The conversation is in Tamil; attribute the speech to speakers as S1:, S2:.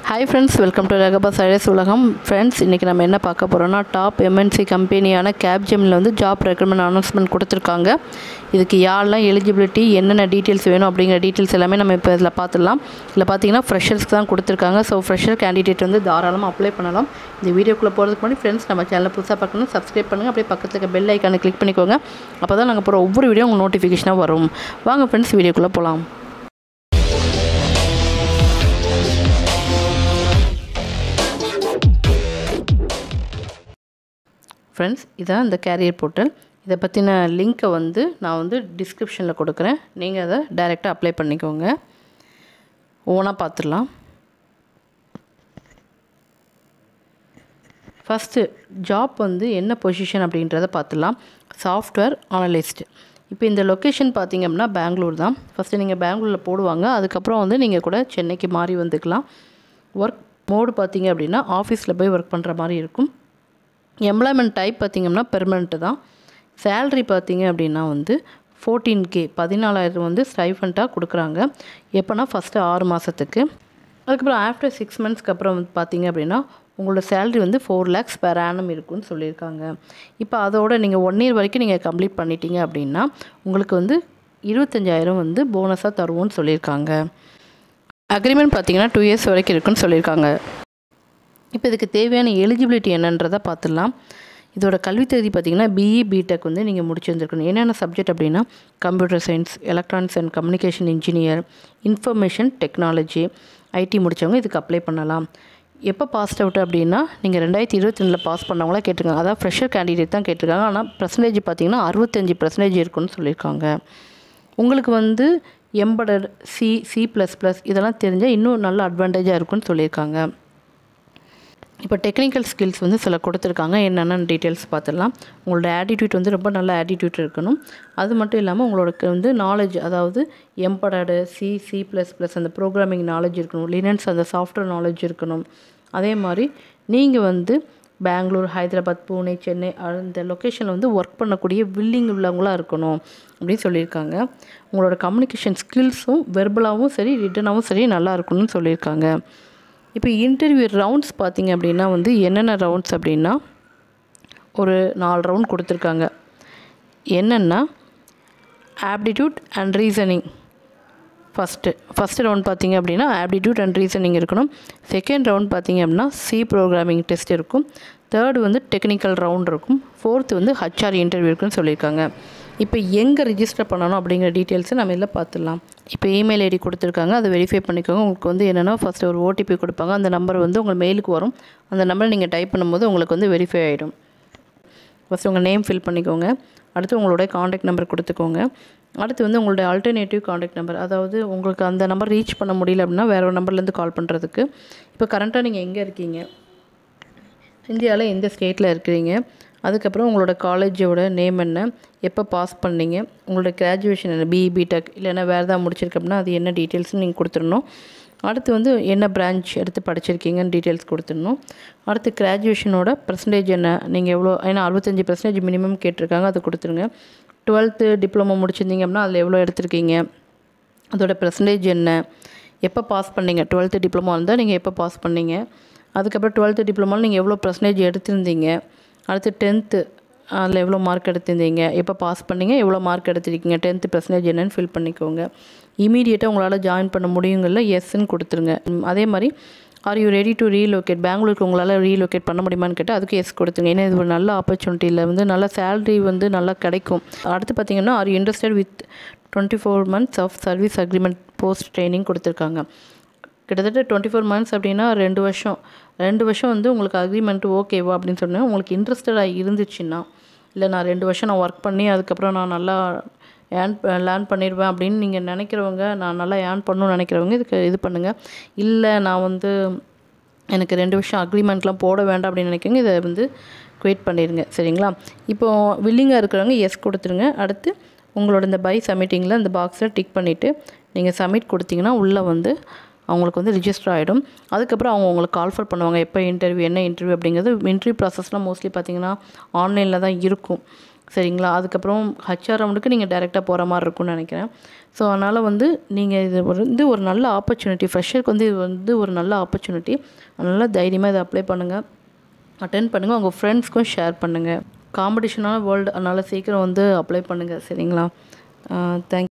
S1: Hi friends, welcome to Ragaba Sarees Ulagam. Friends, இன்னைக்கு நம்ம என்ன பார்க்க போறோம்னா டாப் MNC கம்பெனியான Capgemini வந்து ஜாப் ரெக்ரூட்மென்ட் அனௌன்ஸ்மென்ட் கொடுத்திருக்காங்க. இதுக்கு யாரெல்லாம் எலிஜிபிலிட்டி, என்னென்ன டீடைல்ஸ் வேணும் அப்படிங்கிற டீடைல்ஸ் எல்லாமே நம்ம இப்போ இதில் பார்த்துடலாம். இதில் பார்த்தீங்கன்னா ஃப்ரெஷர்ஸ்க்கு தான் கொடுத்துருக்காங்க. ஸோ ஃப்ரெஷர் கேண்டிடேட் வந்து தாராளமாக அப்ளை பண்ணலாம். இந்த வீடியோக்குள்ளே போகிறதுக்கு முன்னாடி ஃப்ரெண்ட்ஸ் நம்ம சேனலை புதுசாக பார்க்கணும், சப்ஸ்கிரைப் பண்ணுங்கள். அப்படியே பக்கத்தில் இருக்க பெல் ஐக்கானை கிளிக் பண்ணிக்கோங்க. அப்போ தான் நாங்கள் போகிற ஒவ்வொரு வீடியோ உங்களுக்கு நோட்டிஃபிகேஷனாக வரும். வாங்க ஃப்ரெண்ட்ஸ் வீடியோக்குள்ளே போகலாம். ஃப்ரெண்ட்ஸ், இதான் இந்த கேரியர் போர்ட்டல். இதை பற்றின லிங்க்கை வந்து நான் வந்து டிஸ்கிரிப்ஷனில் கொடுக்குறேன். நீங்கள் அதை டைரெக்டாக அப்ளை பண்ணிக்கோங்க. ஓனாக பார்த்துடலாம். ஃபஸ்ட்டு ஜாப் வந்து என்ன பொசிஷன் அப்படின்றத பார்த்துடலாம். Software analyst. இப்போ இந்த லொக்கேஷன் பார்த்திங்க அப்படின்னா பெங்களூர் தான். ஃபஸ்ட்டு நீங்கள் பெங்களூரில் போடுவாங்க. அதுக்கப்புறம் வந்து நீங்கள் கூட சென்னைக்கு மாறி வந்துக்கலாம். ஒர்க் மோடு பார்த்திங்க அப்படின்னா ஆஃபீஸில் போய் ஒர்க் பண்ணுற மாதிரி இருக்கும். எம்ப்ளாய்மெண்ட் டைப் பார்த்திங்கன்னா பெர்மனெண்ட்டு தான். சேல்ரி பார்த்திங்க அப்படின்னா வந்து 14K 14,000 வந்து ஸ்டைஃபண்டாக கொடுக்குறாங்க. எப்போனா ஃபஸ்ட்டு 6 மாதத்துக்கு. அதுக்கப்புறம் ஆஃப்டர் 6 மந்த்ஸ்க்கு அப்புறம் வந்து பார்த்திங்க அப்படின்னா உங்களோட சேல்ரி வந்து 4 lakhs per annum இருக்குன்னு சொல்லியிருக்காங்க. இப்போ அதோட நீங்கள் 1 year வரைக்கும் நீங்கள் கம்ப்ளீட் பண்ணிட்டீங்க அப்படின்னா உங்களுக்கு வந்து 25,000 வந்து போனஸாக தருவோன்னு சொல்லியிருக்காங்க. அக்ரிமெண்ட் பார்த்திங்கன்னா 2 years வரைக்கும் இருக்குன்னு சொல்லியிருக்காங்க. இப்போ இதுக்கு தேவையான எலிஜிபிலிட்டி என்னன்றதை பார்த்துடலாம். இதோட கல்வித் தகுதி பார்த்திங்கன்னா BE BTech வந்து நீங்கள் முடிச்சிருந்துருக்கணும். என்னென்ன சப்ஜெக்ட் அப்படின்னா computer science, electronics and communication engineer, information technology, IT முடித்தவங்க இதுக்கு அப்ளை பண்ணலாம். எப்போ பாஸ்ட் அவுட் அப்படின்னா நீங்கள் 2022 பாஸ் பண்ணவங்களா கேட்டிருக்காங்க. அதாவது ஃப்ரெஷர் கேண்டிடேட் தான் கேட்டிருக்காங்க. ஆனால் பர்சன்டேஜ் பார்த்திங்கன்னா 65% இருக்குன்னு சொல்லியிருக்காங்க. உங்களுக்கு வந்து எம்படட் C++ இதெல்லாம் தெரிஞ்சால் இன்னும் நல்ல அட்வான்டேஜாக இருக்குன்னு சொல்லியிருக்காங்க. இப்போ டெக்னிக்கல் ஸ்கில்ஸ் வந்து சில கொடுத்துருக்காங்க. என்னென்ன டீட்டெயில்ஸ் பார்த்துடலாம். உங்களோட ஆட்டிடியூட் வந்து ரொம்ப நல்ல ஆட்டிடியூட் இருக்கணும். அது மட்டும் இல்லாமல் உங்களோட வந்து நாலேஜ், அதாவது எம்படடு C++ அந்த ப்ரோக்ராமிங் நாலேஜ் இருக்கணும். லினக்ஸ் அந்த சாஃப்ட்வேர் நாலேஜ் இருக்கணும். அதே மாதிரி நீங்கள் வந்து பெங்களூர், ஹைதராபாத், பூனே, சென்னை அந்த லொக்கேஷனில் வந்து ஒர்க் பண்ணக்கூடிய வில்லிங் உள்ளவங்களாக இருக்கணும் அப்படின்னு சொல்லியிருக்காங்க. உங்களோட கம்யூனிகேஷன் ஸ்கில்ஸும் வெர்பலாகவும் சரி ரிட்டனாகவும் சரி நல்லா இருக்கணும்னு சொல்லியிருக்காங்க. இப்போ இன்டர்வியூ ரவுண்ட்ஸ் பார்த்திங்க அப்படின்னா வந்து என்னென்ன ரவுண்ட்ஸ் அப்படின்னா ஒரு 4 ரவுண்ட் கொடுத்துருக்காங்க. என்னென்னா aptitude and reasoning. First round பார்த்திங்க அப்படின்னா ஆப்டிடியூட் அண்ட் ரீசனிங் இருக்கணும். செகண்ட் ரவுண்ட் பார்த்திங்க அப்படின்னா C ப்ரோக்ராமிங் டெஸ்ட் இருக்கும். தேர்டு வந்து டெக்னிக்கல் ரவுண்ட் இருக்கும். ஃபோர்த்து வந்து HR இன்டர்வியூ இருக்குன்னு சொல்லியிருக்காங்க. இப்போ எங்கே ரிஜிஸ்டர் பண்ணணும் அப்படிங்கிற டீட்டெயில்ஸை நம்ம இதில் பார்த்துடலாம். இப்போ இமெயில் ஐடி கொடுத்துருக்காங்க, அதை வெரிஃபை பண்ணிக்கோங்க. உங்களுக்கு வந்து என்னென்னா ஃபஸ்ட்டு ஒரு OTP கொடுப்பாங்க. அந்த நம்பர் வந்து உங்கள் மெயிலுக்கு வரும். அந்த நம்பரை நீங்கள் டைப் பண்ணும்போது உங்களுக்கு வந்து வெரிஃபை ஆகிடும். ஃபஸ்ட்டு உங்கள் நேம் ஃபில் பண்ணிக்கோங்க. அடுத்து உங்களுடைய காண்டாக்ட் நம்பர் கொடுத்துக்கோங்க. அடுத்து வந்து உங்களுடைய ஆல்டர்னேட்டிவ் காண்டாக்ட் நம்பர், அதாவது உங்களுக்கு அந்த நம்பர் ரீச் பண்ண முடியல அப்படின்னா வேறு ஒரு நம்பர்லேருந்து கால் பண்ணுறதுக்கு. இப்போ கரண்ட்டாக நீங்கள் எங்கே இருக்கீங்க, இந்தியாவில் எந்த ஸ்டேட்டில் இருக்கிறீங்க, அதுக்கப்புறம் உங்களோட காலேஜோட நேம் என்ன, எப்போ பாஸ் பண்ணீங்க, உங்களோட கிராஜுவேஷன் என்ன, BE BTech இல்லைன்னா வேறு ஏதாவது முடிச்சிருக்கு அப்படின்னா அது என்ன டீட்டெயில்ஸ்னு நீங்கள் கொடுத்துடணும். அடுத்து வந்து என்ன பிரான்ச் எடுத்து படிச்சிருக்கீங்கன்னு டீட்டெயில்ஸ் கொடுத்துடணும். அடுத்து கிராஜுவேஷனோட பர்சன்டேஜ் என்ன, நீங்கள் எவ்வளோ, ஏன்னா 65% மினிமம் கேட்டிருக்காங்க, அது கொடுத்துருங்க. 12th டிப்ளமோ முடிச்சிருந்தீங்க அப்படின்னா அதில் எவ்வளோ எடுத்திருக்கீங்க, அதோட பர்சன்டேஜ் என்ன, எப்போ பாஸ் பண்ணீங்க. 12th டிப்ளமோ இருந்தால் நீங்கள் எப்போ பாஸ் பண்ணீங்க, அதுக்கப்புறம் 12th டிப்ளமோவில் நீங்கள் எவ்வளோ பர்சன்டேஜ் எடுத்திருந்தீங்க, அடுத்து 10th அதில் எவ்வளோ மார்க் எடுத்திருந்தீங்க, எப்போ பாஸ் பண்ணிங்க, எவ்வளோ மார்க் எடுத்திருக்கீங்க, 10th பர்சன்டேஜ் என்னன்னு ஃபில் பண்ணிக்கோங்க. இமீடியட்டாக உங்களால் ஜாயின் பண்ண முடியுங்கள்ல எஸ்ன்னு கொடுத்துருங்க. அதே மாதிரி are you ready to relocate, பெங்களூருக்கு உங்களால் ரீலோகேட் பண்ண முடியுமான்னு கேட்டால் அதுக்கு எஸ் கொடுத்துருங்க. ஏன்னா இது ஒரு நல்ல ஆப்பர்ச்சுனிட்டியில் வந்து நல்ல சேலரி வந்து நல்லா கிடைக்கும். அடுத்து பார்த்திங்கன்னா are you interested with 24 months of service agreement post training கொடுத்துருக்காங்க. கிட்டத்தட்ட 24 months அப்படின்னா 2 வருஷம் வந்து உங்களுக்கு அக்ரிமெண்ட்டு ஓகேவா அப்படின்னு சொன்னால் உங்களுக்கு இன்ட்ரெஸ்டடாக இருந்துச்சுன்னா, இல்லை நான் 2 வருஷம் நான் ஒர்க் பண்ணி அதுக்கப்புறம் நான் நல்லா லேர்ன் பண்ணிடுவேன் அப்படின்னு நீங்கள் நினைக்கிறவங்க, நான் நல்லா ஏர்ன் பண்ணணும்னு நினைக்கிறவங்க இதுக்கு இது பண்ணுங்கள். இல்லை நான் வந்து எனக்கு 2 வருஷம் அக்ரிமெண்ட்லாம் போட வேண்டாம் அப்படின்னு நினைக்கிறவங்க இதை வந்து குயிட் பண்ணிடுங்க. சரிங்களா? இப்போது வில்லிங்காக இருக்கிறவங்க எஸ் கொடுத்துருங்க. அடுத்து உங்களோட இந்த பை சப்மிட்டிங்கில் இந்த பாக்ஸில் டிக் பண்ணிவிட்டு நீங்கள் சப்மிட் கொடுத்தீங்கன்னா உள்ளே வந்து அவங்களுக்கு வந்து ரிஜிஸ்டர் ஆகிடும். அதுக்கப்புறம் அவங்க உங்களுக்கு கால்ஃபர் பண்ணுவாங்க எப்போ இன்டர்வியூ, என்ன இன்டர்வியூ அப்படிங்கிறது. இன்டர்வியூ ப்ராசஸ்லாம் மோஸ்ட்லி பார்த்திங்கன்னா ஆன்லைனில் தான் இருக்கும். சரிங்களா. அதுக்கப்புறம் ஹச்ஆர் ரவுண்டுக்கு நீங்கள் டைரெக்டாக போகிற மாதிரி இருக்கும்னு நினைக்கிறேன். ஸோ அதனால் வந்து நீங்கள் இது ஒரு நல்ல ஆப்பர்ச்சுனிட்டி, ஃப்ரெஷருக்கு வந்து இது வந்து ஒரு நல்ல ஆப்பர்ச்சுனிட்டி. அதனால் தைரியமாக இதை அப்ளை பண்ணுங்கள், அட்டென்ட் பண்ணுங்கள், உங்கள் ஃப்ரெண்ட்ஸ்க்கும் ஷேர் பண்ணுங்கள். காம்படிஷனான வேர்ல்டு, அதனால் சீக்கிரம் வந்து அப்ளை பண்ணுங்கள். சரிங்களா. தேங்க்யூ.